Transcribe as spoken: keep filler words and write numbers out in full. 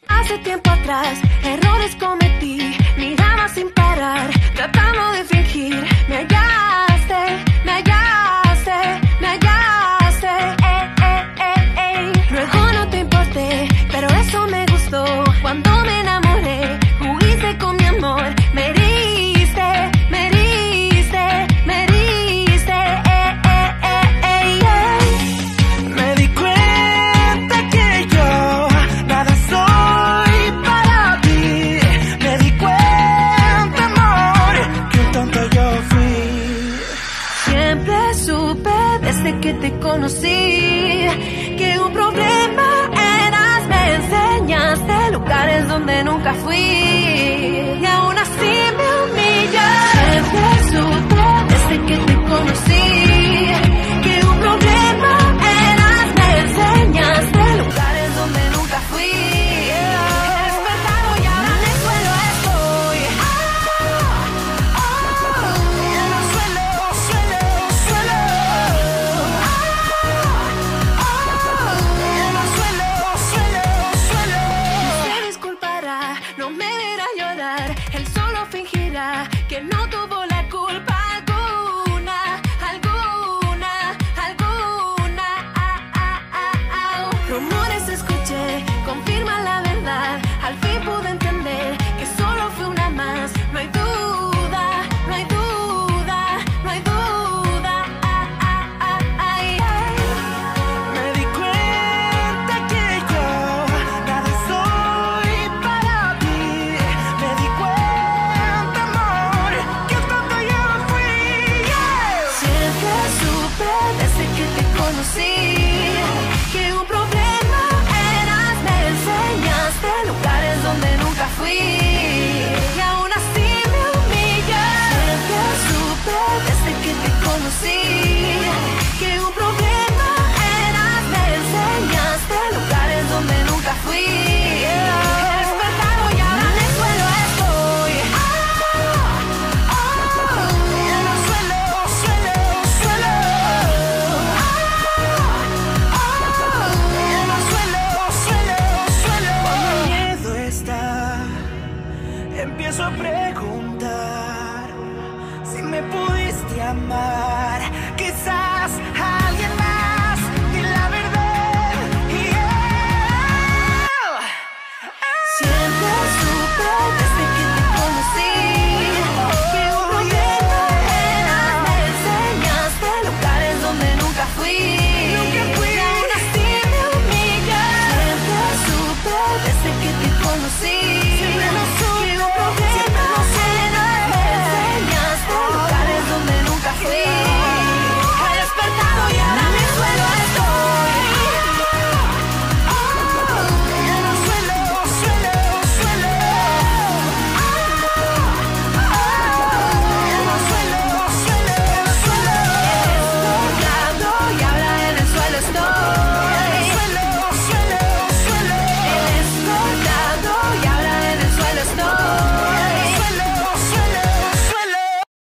Hace tiempo atrás, errores cometí, miraba sin parar, tratando de fingir. Me hallaste, me hallaste, me hallaste, eh, eh, eh, eh. Luego no te importé, pero eso me gustó. Cuando me enamoré, juguiste con mi amor. Me heriste, me heriste, me heriste, eh, eh, eh, eh, eh. Me di cuenta que yo nada soy para ti. Me di cuenta, amor, que tonto yo fui. Siempre supe desde que te conocí que un problema eras. Me enseñaste lugares donde nunca fui y aún así me humillas. Siempre supe desde que te conocí que un problema eras. Me enseñaste lugares donde nunca fui. He despertado y ahora en el suelo estoy. Ah, ah, En el suelo, suelo, suelo. En el suelo, suelo, suelo. Se disculpará, no me verá llorar. Él solo fingirá que no tuvo la culpa alguna, alguna, alguna. Ah, ah, ah, ah. Rumores escuché, confirman la verdad. Al fin pude entender que solo fue una más. No hay duda, no hay duda, no hay duda. Ah, ah, ah, ay, ay. Me di cuenta que yo nada soy para ti. Me di cuenta, amor, que tonto yo fui. Yeah. Siempre supe desde que te conocí que un problema eras. Me enseñaste lugares donde nunca fui y aún así me humillas. Siempre supe desde que te conocí que un problema eras. Me enseñaste lugares donde nunca fui. He despertado y ahora en el suelo estoy. Ah, ah, En el suelo, suelo, suelo. En el suelo, suelo, suelo. Cuando el miedo está, empiezo a preguntar si me pudiste amar. Quizás a alguien más. Y la verdad, yeah. Siempre supe desde que te conocí que un problema eras. Me enseñaste lugares donde nunca fui, Nunca fui. y aún así me humillas. Siempre supe desde que te conocí Siempre lo supe, que un problema siempre lo supe. eras. Me enseñaste lugares donde nunca fui.